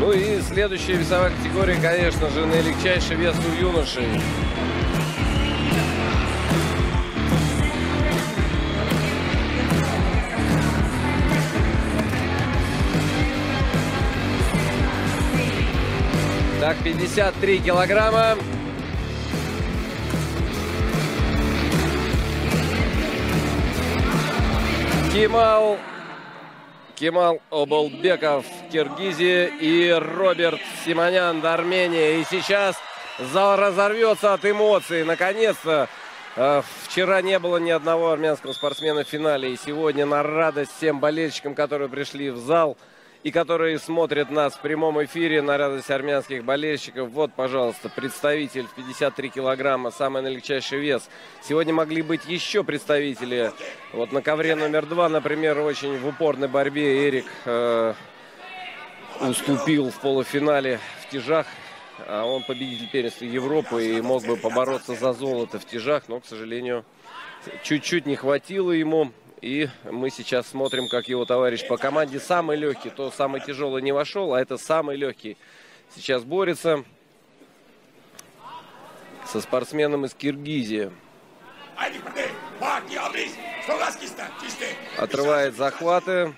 Ну и следующая весовая категория, конечно же, наилегчайший вес у юношей. Так, 53 килограмма. Кемал Обалбеков, Киргизия, и Роберт Симонян, Армения. И сейчас зал разорвется от эмоций. Наконец-то. Вчера не было ни одного армянского спортсмена в финале. И сегодня на радость всем болельщикам, которые пришли в зал и которые смотрят нас в прямом эфире, на радость армянских болельщиков. Вот, пожалуйста, представитель в 53 килограмма, самый наилегчайший вес. Сегодня могли быть еще представители. Вот на ковре номер 2, например, очень в упорной борьбе Эрик уступил в полуфинале в тяжах. Он победитель первенства Европы и мог бы побороться за золото в тяжах, но, к сожалению, чуть-чуть не хватило ему. И мы сейчас смотрим, как его товарищ по команде, самый легкий, то самый тяжелый не вошел, а это самый легкий, сейчас борется со спортсменом из Киргизии. Отрывает захваты.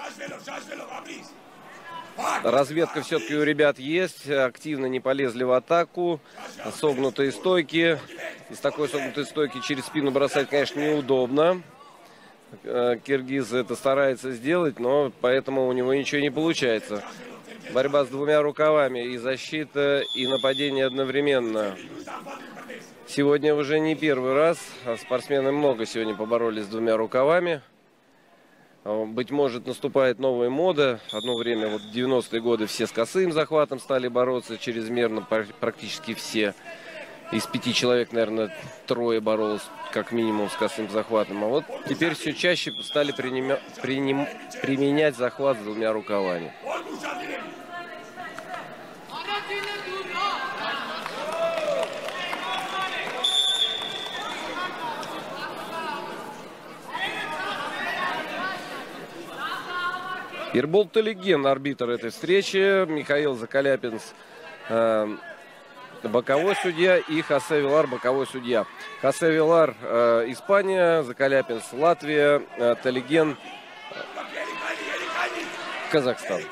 Разведка все-таки у ребят есть. Активно не полезли в атаку. Согнутые стойки. Из такой согнутой стойки через спину бросать, конечно, неудобно. Киргиз это старается сделать, но поэтому у него ничего не получается. Борьба с двумя рукавами. И защита, и нападение одновременно. Сегодня уже не первый раз. Спортсмены много сегодня поборолись с двумя рукавами. Быть может, наступает новая мода. Одно время, вот в 90-е годы, все с косым захватом стали бороться чрезмерно, практически все. Из 5 человек, наверное, 3 боролось как минимум с косым захватом. А вот теперь все чаще стали применять захват с двумя рукавами. Ербол Талиген, арбитр этой встречи. Михаил Закаляпинс, боковой судья, и Хосе Вилар, боковой судья. Хосе Вилар, Испания, Закаляпинс, Латвия, Талиген, Казахстан.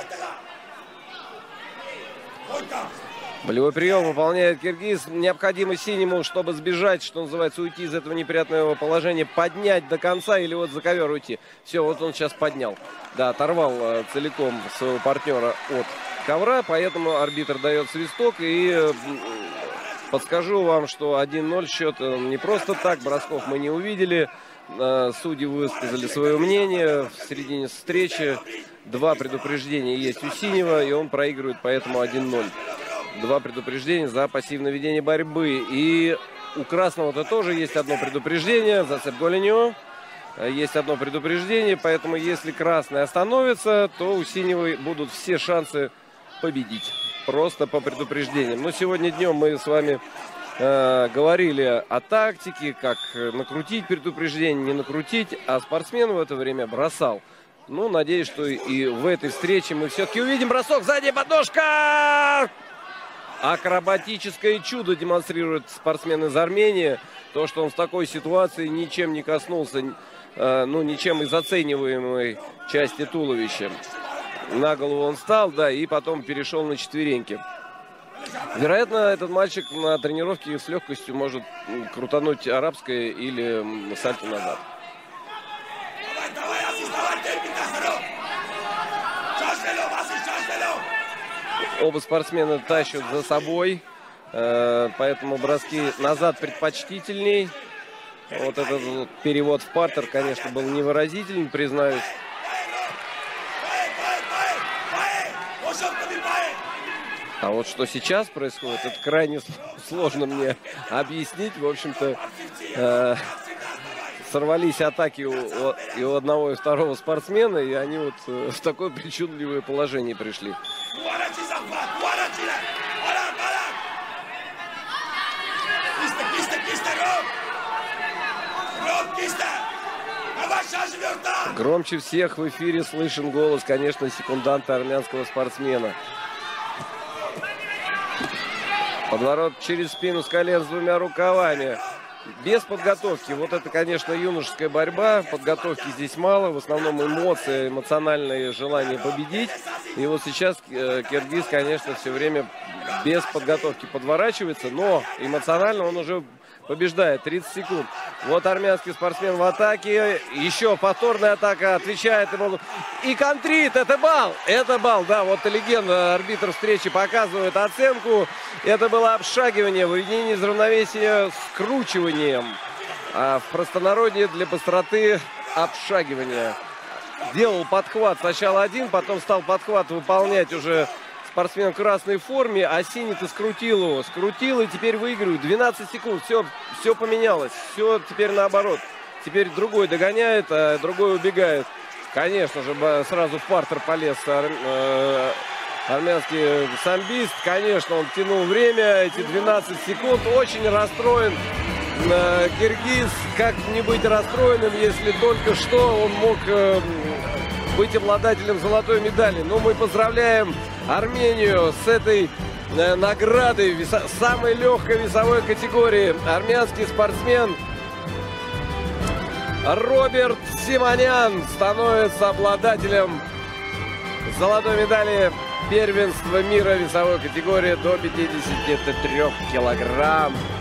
Болевой прием выполняет киргиз. Необходимо синему, чтобы сбежать, что называется, уйти из этого неприятного положения, поднять до конца или вот за ковер уйти. Все, вот он сейчас поднял. Да, оторвал целиком своего партнера от ковра, поэтому арбитр дает свисток. И подскажу вам, что 1-0 счет не просто так. Бросков мы не увидели. Судьи высказали свое мнение в середине встречи. 2 предупреждения есть у синего, и он проигрывает, поэтому 1-0. 2 предупреждения за пассивное ведение борьбы. И у красного-то тоже есть одно предупреждение. Зацеп голенью. Есть одно предупреждение. Поэтому если красный остановится, то у синего будут все шансы победить. Просто по предупреждениям. Но сегодня днем мы с вами говорили о тактике, как накрутить предупреждение, не накрутить. А спортсмен в это время бросал. Ну, надеюсь, что и в этой встрече мы все-таки увидим бросок. Задняя подножка! Акробатическое чудо демонстрирует спортсмен из Армении. То, что он в такой ситуации ничем не коснулся, ну, ничем из оцениваемой части туловища. На голову он встал, да, и потом перешел на четвереньки. Вероятно, этот мальчик на тренировке с легкостью может крутануть арабское или сальто назад. Оба спортсмена тащат за собой, поэтому броски назад предпочтительней. Вот этот вот перевод в партер, конечно, был невыразительный, признаюсь. А вот что сейчас происходит, это крайне сложно мне объяснить. В общем-то, сорвались атаки и у одного, и второго спортсмена, и они вот в такое причудливое положение пришли. Громче всех в эфире слышен голос, конечно, секунданта армянского спортсмена. Подворот через спину с колен с двумя рукавами. Без подготовки. Вот это, конечно, юношеская борьба. Подготовки здесь мало. В основном эмоции, эмоциональное желание победить. И вот сейчас киргиз, конечно, все время без подготовки подворачивается. Но эмоционально он уже побеждает. 30 секунд. Вот армянский спортсмен в атаке. Еще повторная атака. Отвечает ему. И контрит. Это балл. Это балл. Да, вот легенда. Арбитр встречи показывает оценку. Это было обшагивание. Выведение из равновесия скручиванием. А в простонародье для быстроты обшагивание. Делал подхват сначала один, потом стал подхват выполнять уже спортсмен в красной форме, а синий-то скрутил его. Скрутил и теперь выигрывает. 12 секунд. Все поменялось. Все теперь наоборот. Теперь другой догоняет, а другой убегает. Конечно же, сразу в партер полез армянский самбист. Конечно, он тянул время. Эти 12 секунд. Очень расстроен киргиз. Как не быть расстроенным, если только что он мог быть обладателем золотой медали. Но мы поздравляем Армению с этой наградой самой легкой весовой категории. Армянский спортсмен Роберт Симонян становится обладателем золотой медали первенства мира весовой категории до 53 килограмм.